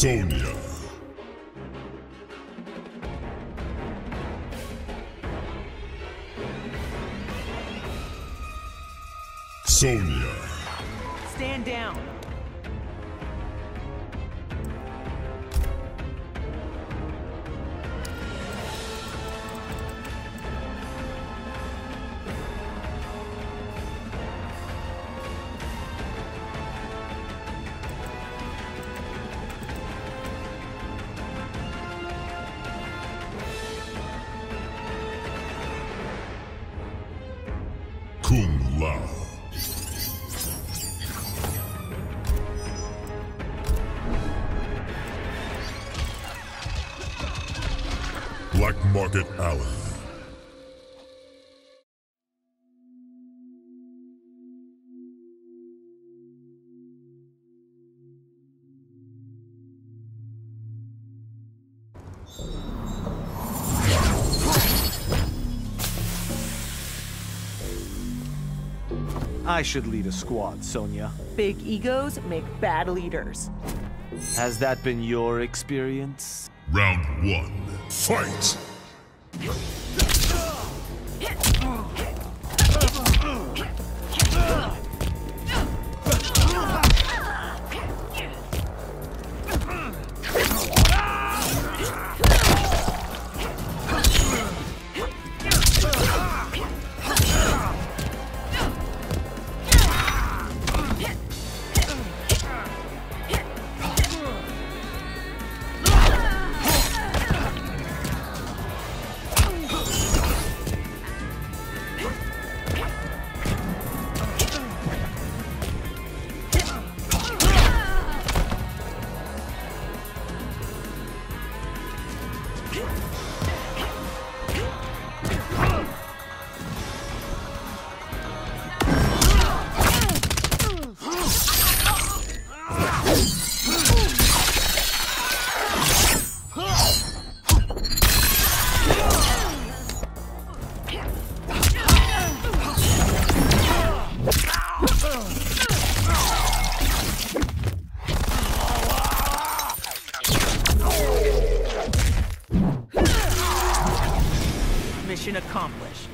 Sonya. Sonya. Stand down. Kung Lao. Black Market Alley. I should lead a squad, Sonya. Big egos make bad leaders. Has that been your experience? Round 1. Fight! Mission accomplished.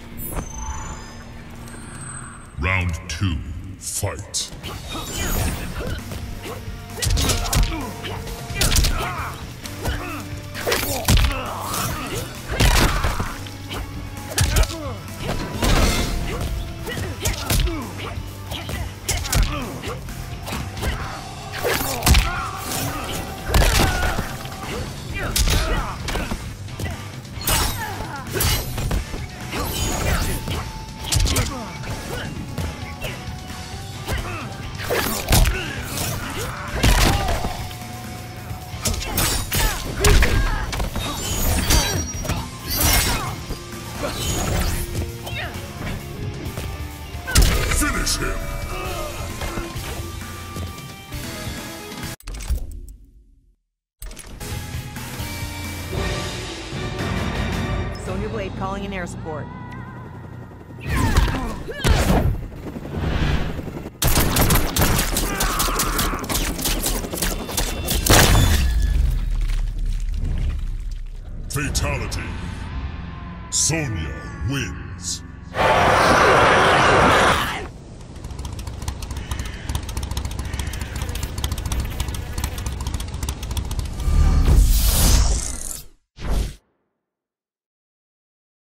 Round 2. Fight! Finish him! Sonya Blade calling in air support. Fatality. Sonya wins.